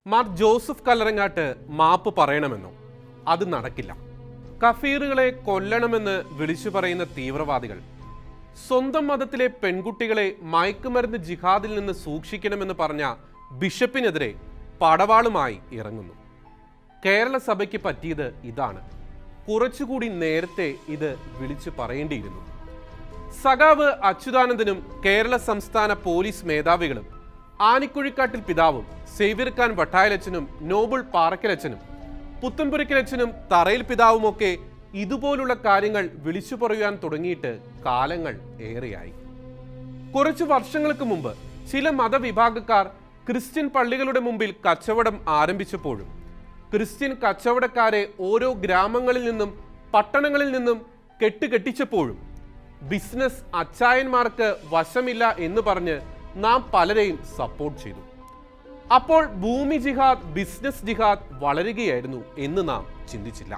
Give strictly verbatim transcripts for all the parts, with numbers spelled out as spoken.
മാർ ജോസഫ് കല്ലറങ്ങാട്ട് മാപ്പ് പറയണമെന്നോ? അത് നടക്കില്ല. കഫീറുകളെ കൊല്ലണമെന്ന് വിളിച്ചു പറയുന്ന തീവ്രവാദികൾ സ്വന്തം മതത്തിലെ പെൺകുട്ടികളെ മയക്കുമരുന്ന് ജിഹാദിൽ നിന്ന് സൂക്ഷിക്കണമെന്ന് പറഞ്ഞ ബിഷപ്പിനെതിരെ പടവാളുമായി ഇറങ്ങുന്നു. കേരള സഭയ്ക്ക് പറ്റിയത് ഇതാണ്. കുറച്ചുകൂടി നേരത്തെ ഇത് വിളിച്ചു പറയേണ്ടിയിരുന്നു. സഖാവ് അച്യുതാനന്ദനും കേരള സംസ്ഥാന പോലീസ് മേധാവികളും ആനിക്കുഴിക്കാട്ടിൽ പിതാവും സേവ്യർ ഖാൻ വട്ടായലച്ചനും നോബിൾ പാറക്കലച്ചനും പുത്തൻപുരക്കലച്ചനും തറയിൽ പിതാവുമൊക്കെ ഇതുപോലുള്ള കാര്യങ്ങൾ വിളിച്ചു പറയാൻ തുടങ്ങിയിട്ട് കാലങ്ങൾ ഏറെയായി. കുറച്ചു വർഷങ്ങൾക്ക് മുമ്പ് ചില മതവിഭാഗക്കാർ ക്രിസ്ത്യൻ പള്ളികളുടെ മുമ്പിൽ കച്ചവടം ആരംഭിച്ചപ്പോഴും ക്രിസ്ത്യൻ കച്ചവടക്കാരെ ഓരോ ഗ്രാമങ്ങളിൽ നിന്നും പട്ടണങ്ങളിൽ നിന്നും കെട്ടുകെട്ടിച്ചപ്പോഴും ബിസിനസ് അച്ചായന്മാർക്ക് വശമില്ല എന്ന് പറഞ്ഞ് നാം പലരെയും സപ്പോർട്ട് ചെയ്തു. അപ്പോൾ ഭൂമി ജിഹാദ്, ബിസിനസ് ജിഹാദ് വളരുകയായിരുന്നു എന്ന് നാം ചിന്തിച്ചില്ല.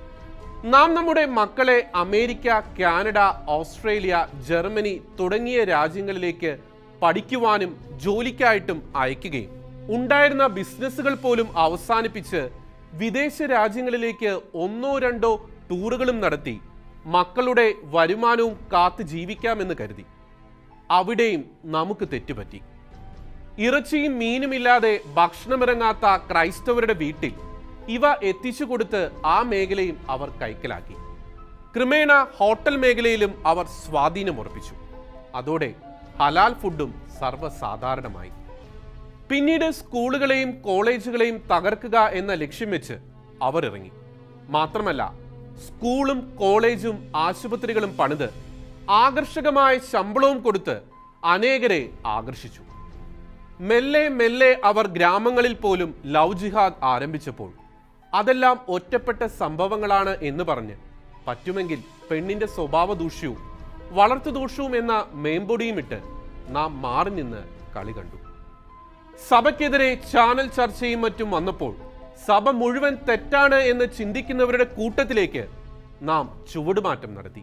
നാം നമ്മുടെ മക്കളെ അമേരിക്ക, കാനഡ, ഓസ്ട്രേലിയ, ജർമ്മനി തുടങ്ങിയ രാജ്യങ്ങളിലേക്ക് പഠിക്കുവാനും ജോലിക്കായിട്ടും അയക്കുകയും ഉണ്ടായിരുന്ന ബിസിനസ്സുകൾ പോലും അവസാനിപ്പിച്ച് വിദേശ രാജ്യങ്ങളിലേക്ക് ഒന്നോ രണ്ടോ ടൂറുകളും നടത്തി മക്കളുടെ വരുമാനവും കാത്ത് ജീവിക്കാമെന്ന് കരുതി. അവിടെയും നമുക്ക് തെറ്റുപറ്റി. ഇറച്ചിയും മീനുമില്ലാതെ ഭക്ഷണമിറങ്ങാത്ത ക്രൈസ്തവരുടെ വീട്ടിൽ ഇവ എത്തിച്ചു കൊടുത്ത് ആ മേഖലയും അവർ കൈക്കലാക്കി. ക്രമേണ ഹോട്ടൽ മേഖലയിലും അവർ സ്വാധീനമുറപ്പിച്ചു. അതോടെ ഹലാൽ ഫുഡും സർവ്വസാധാരണമായി. പിന്നീട് സ്കൂളുകളെയും കോളേജുകളെയും തകർക്കുക എന്ന ലക്ഷ്യം വെച്ച് അവർ ഇറങ്ങി. മാത്രമല്ല, സ്കൂളും കോളേജും ആശുപത്രികളും പണിത് ആകർഷകമായ ശമ്പളവും കൊടുത്ത് അനേകരെ ആകർഷിച്ചു. മെല്ലെ മെല്ലെ അവർ ഗ്രാമങ്ങളിൽ പോലും ലവ് ജിഹാദ് ആരംഭിച്ചപ്പോൾ അതെല്ലാം ഒറ്റപ്പെട്ട സംഭവങ്ങളാണ് എന്ന് പറഞ്ഞ് പറ്റുമെങ്കിൽ പെണ്ണിന്റെ സ്വഭാവ ദൂഷ്യവും വളർത്തു ദോഷവും എന്ന മേമ്പൊടിയും ഇട്ട് നാം മാറി നിന്ന് കളി കണ്ടു. സഭയ്ക്കെതിരെ ചാനൽ ചർച്ചയും മറ്റും വന്നപ്പോൾ സഭ മുഴുവൻ തെറ്റാണ് എന്ന് ചിന്തിക്കുന്നവരുടെ കൂട്ടത്തിലേക്ക് നാം ചുവടുമാറ്റം നടത്തി.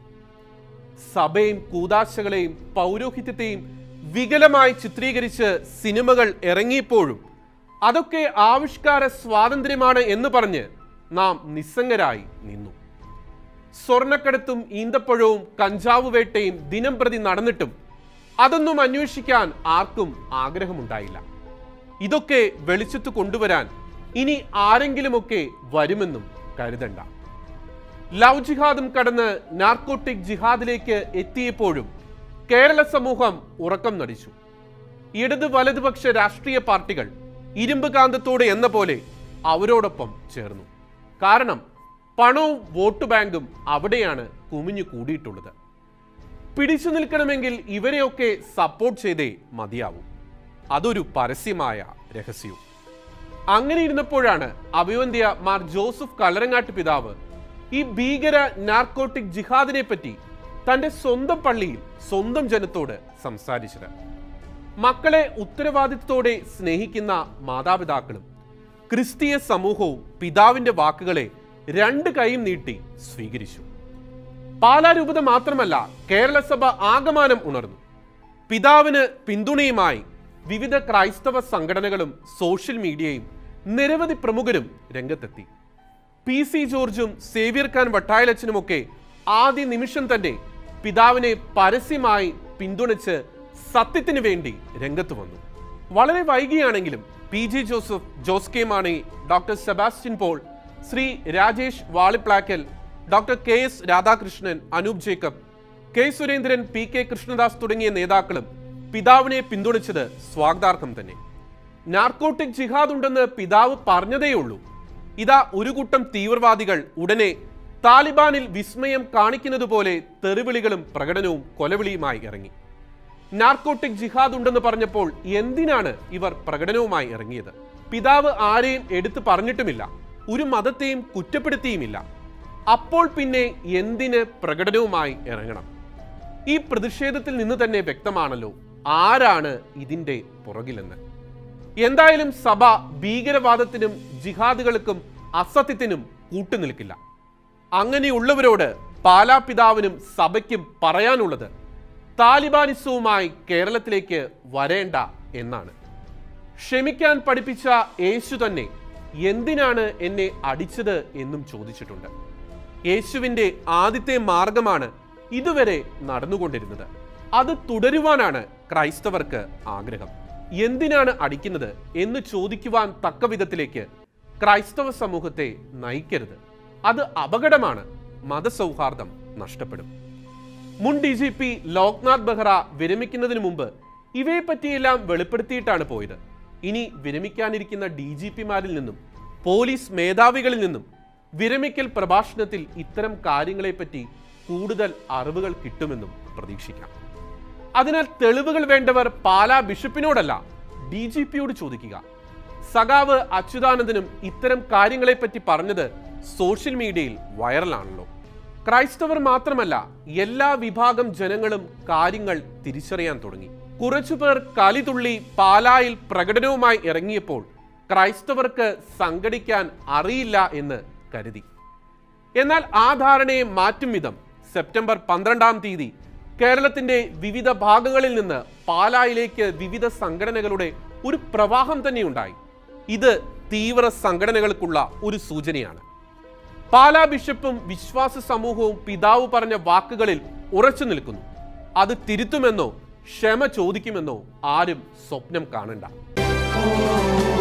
സഭയും കൂദാശകളെയും പൗരോഹിത്യത്തെയും വികലമായി ചിത്രീകരിച്ച് സിനിമകൾ ഇറങ്ങിയപ്പോഴും അതൊക്കെ ആവിഷ്കാര സ്വാതന്ത്ര്യമാണ് എന്ന് പറഞ്ഞ് നാം നിസ്സംഗരായി നിന്നു. സ്വർണ്ണക്കടത്തും ഈന്തപ്പഴവും കഞ്ചാവ് വേട്ടയും ദിനം പ്രതി നടന്നിട്ടും അതൊന്നും അന്വേഷിക്കാൻ ആർക്കും ആഗ്രഹമുണ്ടായില്ല. ഇതൊക്കെ വെളിച്ചത്ത് കൊണ്ടുവരാൻ ഇനി ആരെങ്കിലുമൊക്കെ വരുമെന്നും കരുതണ്ട. ലവ് ജിഹാദും കടന്ന് നാർക്കോട്ടിക് ജിഹാദിലേക്ക് എത്തിയപ്പോഴും കേരള സമൂഹം ഉറക്കം നടിച്ചു. ഇടത് വലതുപക്ഷ രാഷ്ട്രീയ പാർട്ടികൾ ഇരുമ്പ് കാന്തത്തോടെ എന്ന പോലെ അവരോടൊപ്പം ചേർന്നു. കാരണം പണവും വോട്ട് ബാങ്കും അവിടെയാണ് കുമിഞ്ഞു കൂടിയിട്ടുള്ളത്. പിടിച്ചു നിൽക്കണമെങ്കിൽ ഇവരെയൊക്കെ സപ്പോർട്ട് ചെയ്തേ മതിയാവൂ. അതൊരു പരസ്യമായ രഹസ്യവും. അങ്ങനെ ഇരുന്നപ്പോഴാണ് അഭിവന്ധ്യ മാർ ജോസഫ് കല്ലറങ്ങാട്ട് പിതാവ് ഈ ഭീകര നാർക്കോട്ടിക് ജിഹാദിനെ പറ്റി തൻ്റെ സ്വന്തം പള്ളിയിൽ സ്വന്തം ജനത്തോട് സംസാരിച്ചത്. മക്കളെ ഉത്തരവാദിത്വത്തോടെ സ്നേഹിക്കുന്ന മാതാപിതാക്കളും ക്രിസ്തീയ സമൂഹവും പിതാവിൻ്റെ വാക്കുകളെ രണ്ട് കൈയും നീട്ടി സ്വീകരിച്ചു. പാലാ രൂപത മാത്രമല്ല, കേരള സഭ ആകമാനം ഉണർന്നു. പിതാവിന് പിന്തുണയുമായി വിവിധ ക്രൈസ്തവ സംഘടനകളും സോഷ്യൽ മീഡിയയും നിരവധി പ്രമുഖരും രംഗത്തെത്തി. പി സി ജോർജും സേവ്യർ ഖാൻ വട്ടായലച്ചനുമൊക്കെ ആദ്യ നിമിഷം തന്നെ പിതാവിനെ പരസ്യമായി പിന്തുണച്ച് സത്യത്തിന് വേണ്ടി രംഗത്ത് വന്നു. വളരെ വൈകിയാണെങ്കിലും P J Joseph, Jose K Mani, doctor Sebastian Paul, Shri Rajesh Valiplackal, doctor K S Radhakrishnan, Anoop Jacob, K Surendran, P K Krishnadas തുടങ്ങിയ നേതാക്കളും പിതാവിനെ പിന്തുണച്ചത് സ്വാഗതാർഹം തന്നെ. നാർക്കോട്ടിക് ജിഹാദ് ഉണ്ടെന്ന് പിതാവ് പറഞ്ഞതേയുള്ളൂ. ഇതാ ഒരു കൂട്ടം തീവ്രവാദികൾ ഉടനെ താലിബാനിൽ വിസ്മയം കാണിക്കുന്നത് പോലെ തെറിവിളികളും പ്രകടനവും കൊലവിളിയുമായി ഇറങ്ങി. നാർക്കോട്ടിക് ജിഹാദ് ഉണ്ടെന്ന് പറഞ്ഞപ്പോൾ എന്തിനാണ് ഇവർ പ്രകടനവുമായി ഇറങ്ങിയത്? പിതാവ് ആരെയും എടുത്തു പറഞ്ഞിട്ടുമില്ല, ഒരു മതത്തെയും കുറ്റപ്പെടുത്തിയുമില്ല. അപ്പോൾ പിന്നെ എന്തിന് പ്രകടനവുമായി ഇറങ്ങണം? ഈ പ്രതിഷേധത്തിൽ നിന്ന് തന്നെ വ്യക്തമാണല്ലോ ആരാണ് ഇതിൻ്റെ പുറകിലെന്ന്. എന്തായാലും സഭ ഭീകരവാദത്തിനും ജിഹാദുകൾക്കും അസത്യത്തിനും കൂട്ടുനിൽക്കില്ല. അങ്ങനെയുള്ളവരോട് പാലാ പിതാവിനും സഭയ്ക്കും പറയാനുള്ളത് താലിബാനിസവുമായി കേരളത്തിലേക്ക് വരേണ്ട എന്നാണ്. ക്ഷമിക്കാൻ പഠിപ്പിച്ച യേശു തന്നെ എന്തിനാണ് എന്നെ അടിച്ചത് എന്നും ചോദിച്ചിട്ടുണ്ട്. യേശുവിൻ്റെ ആദ്യത്തെ മാർഗമാണ് ഇതുവരെ നടന്നുകൊണ്ടിരുന്നത്. അത് തുടരുവാനാണ് ക്രൈസ്തവർക്ക് ആഗ്രഹം. എന്തിനാണ് അടിക്കുന്നത് എന്ന് ചോദിക്കുവാൻ തക്ക വിധത്തിലേക്ക് ക്രൈസ്തവ സമൂഹത്തെ നയിക്കരുത്. അത് അപകടമാണ്. മതസൗഹാർദ്ദം നഷ്ടപ്പെടും. മുൻ D G P Loknath Behera വിരമിക്കുന്നതിന് മുമ്പ് ഇവയെ പറ്റിയെല്ലാം വെളിപ്പെടുത്തിയിട്ടാണ് പോയത്. ഇനി വിരമിക്കാനിരിക്കുന്ന ഡി ജി പിമാരിൽ നിന്നും പോലീസ് മേധാവികളിൽ നിന്നും വിരമിക്കൽ പ്രഭാഷണത്തിൽ ഇത്തരം കാര്യങ്ങളെപ്പറ്റി കൂടുതൽ അറിവുകൾ കിട്ടുമെന്നും പ്രതീക്ഷിക്കാം. അതിനാൽ തെളിവുകൾ വേണ്ടവർ പാലാ ബിഷപ്പിനോടല്ല ഡി ജി പിയോട് ചോദിക്കുക. സഖാവ് അച്യുതാനന്ദനും ഇത്തരം കാര്യങ്ങളെപ്പറ്റി പറഞ്ഞത് സോഷ്യൽ മീഡിയയിൽ വൈറലാണല്ലോ. ക്രൈസ്തവർ മാത്രമല്ല, എല്ലാ വിഭാഗം ജനങ്ങളും കാര്യങ്ങൾ തിരിച്ചറിയാൻ തുടങ്ങി. കുറച്ചുപേർ കലിതുള്ളി പാലായിൽ പ്രകടനവുമായി ഇറങ്ങിയപ്പോൾ ക്രൈസ്തവർക്ക് സംഘടിക്കാൻ അറിയില്ല എന്ന് കരുതി. എന്നാൽ ആ ധാരണയെ മാറ്റും വിധം സെപ്റ്റംബർ പന്ത്രണ്ടാം തീയതി കേരളത്തിന്റെ വിവിധ ഭാഗങ്ങളിൽ നിന്ന് പാലായിലേക്ക് വിവിധ സംഘടനകളുടെ ഒരു പ്രവാഹം തന്നെയുണ്ടായി. ഇത് തീവ്ര സംഘടനകൾക്കുള്ള ഒരു സൂചനയാണ്. പാലാ ബിഷപ്പും വിശ്വാസ സമൂഹവും പിതാവ് പറഞ്ഞ വാക്കുകളിൽ ഉറച്ചു നിൽക്കുന്നു. അത് തിരുത്തുമെന്നോ ക്ഷമ ചോദിക്കുമെന്നോ ആരും സ്വപ്നം കാണണ്ട.